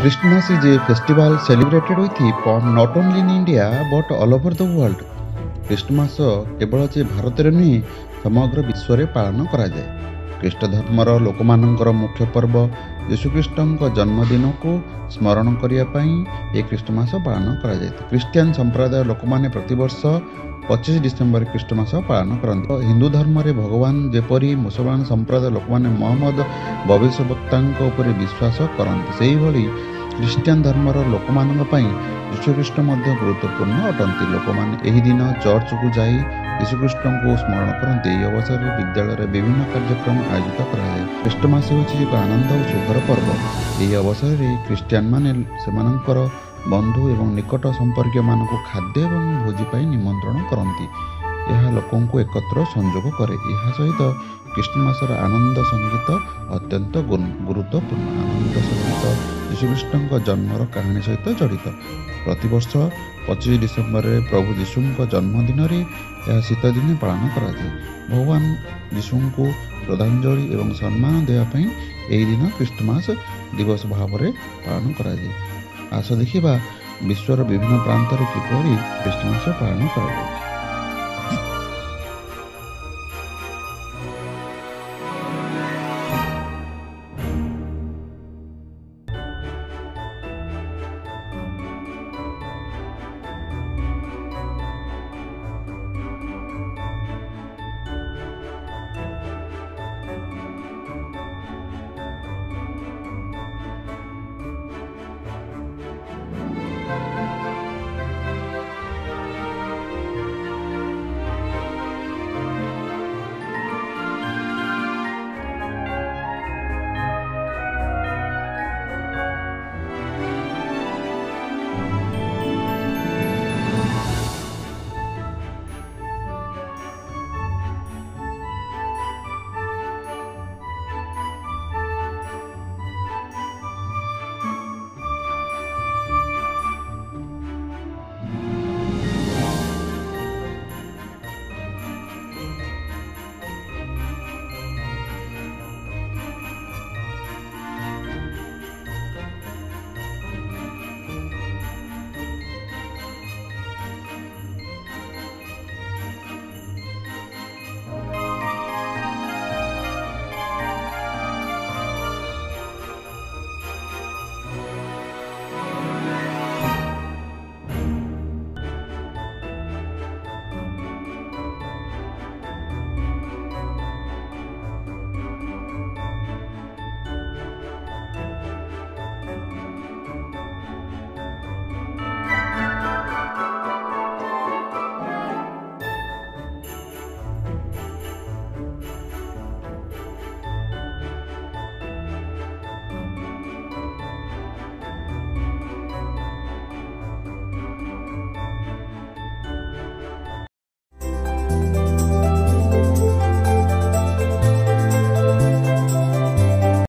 Christmas is a festival celebrated with not only in India but all over the world. Christmas କେବଳ ଯେ ଭାରତରେ ନୁହେଁ ସମଗ୍ର ବିଶ୍ୱରେ ପାଳନ କରାଯାଏ। ଖ୍ରୀଷ୍ଟ ଧର୍ମର ଲୋକମାନଙ୍କର ମୁଖ୍ୟ ପର୍ବ ଯୀଶୁଖ୍ରୀଷ୍ଟଙ୍କ ଜନ୍ମଦିନକୁ ସ୍ମରଣ କରିବା ପାଇଁ ଏହି ଖ୍ରୀଷ୍ଟମାସ ପାଳନ କରାଯାଇଥାଏ। ଖ୍ରୀଷ୍ଟିଆନ ସମ୍ପ୍ରଦାୟ ଲୋକମାନେ ପ୍ରତିବର୍ଷ 25 ଡିସେମ୍ବର ଖ୍ରୀଷ୍ଟମାସ ପାଳନ କରନ୍ତି। ହିନ୍ଦୁ ଧର୍ମରେ ଭଗବାନ ଯେପରି ମୁସଲମାନ ସମ୍ପ୍ରଦାୟ ଲୋକମାନେ ମହମ୍ମଦ ଭବିଷ୍ୟବକ୍ତାଙ୍କ ଉପରେ ବିଶ୍ୱାସ କରନ୍ତି, ସେହିଭଳି ଖ୍ରୀଷ୍ଟିଆନ ଧର୍ମର ଲୋକମାନଙ୍କ ପାଇଁ ଯୀଶୁଖ୍ରୀଷ୍ଟ ମଧ୍ୟ ଗୁରୁତ୍ୱପୂର୍ଣ୍ଣ ଅଟନ୍ତି। ଲୋକମାନେ ଏହି ଦିନ ଚର୍ଚ୍ଚକୁ ଯାଇ ଯୀଶୁଖ୍ରୀଷ୍ଟଙ୍କୁ ସ୍ମରଣ କରନ୍ତି। ଏହି ଅବସରରେ ବିଦ୍ୟାଳୟରେ ବିଭିନ୍ନ କାର୍ଯ୍ୟକ୍ରମ ଆୟୋଜିତ କରାଯାଏ। ଖ୍ରୀଷ୍ଟମାସ ହେଉଛି ଏକ ଆନନ୍ଦ ଓ ସୁଖର ପର୍ବ। ଏହି ଅବସରରେ ଖ୍ରୀଷ୍ଟିଆନମାନେ ସେମାନଙ୍କର ବନ୍ଧୁ ଏବଂ ନିକଟ ସମ୍ପର୍କୀୟମାନଙ୍କୁ ଖାଦ୍ୟ ଏବଂ ଭୋଜି ପାଇଁ ନିମନ୍ତ୍ରଣ କରନ୍ତି। ଏହା ଲୋକଙ୍କୁ ଏକତ୍ର ସଂଯୋଗ କରେ। ଏହା ସହିତ ଖ୍ରୀଷ୍ଟମାସର ଆନନ୍ଦ ସଙ୍ଗୀତ ଅତ୍ୟନ୍ତ ଗୁରୁତ୍ୱପୂର୍ଣ୍ଣ। ଆନନ୍ଦ ସଙ୍ଗୀତ ଯୀଶୁଖ୍ରୀଷ୍ଟଙ୍କ ଜନ୍ମର କାହାଣୀ ସହିତ ଜଡ଼ିତ। ପ୍ରତିବର୍ଷ 25 ଡିସେମ୍ବରରେ ପ୍ରଭୁ ଯୀଶୁଙ୍କ ଜନ୍ମଦିନରେ ଏହା ଶୀତଦିନେ ପାଳନ କରାଯାଏ। ଭଗବାନ ଯୀଶୁଙ୍କୁ ଶ୍ରଦ୍ଧାଞ୍ଜଳି ଏବଂ ସମ୍ମାନ ଦେବା ପାଇଁ ଏହି ଦିନ ଖ୍ରୀଷ୍ଟମାସ ଦିବସ ଭାବରେ ପାଳନ କରାଯାଏ। ଆସ ଦେଖିବା ବିଶ୍ୱର ବିଭିନ୍ନ ପ୍ରାନ୍ତରେ କିପରି ଖ୍ରୀଷ୍ଟମାସ ପାଳନ କରାଯାଉଛି।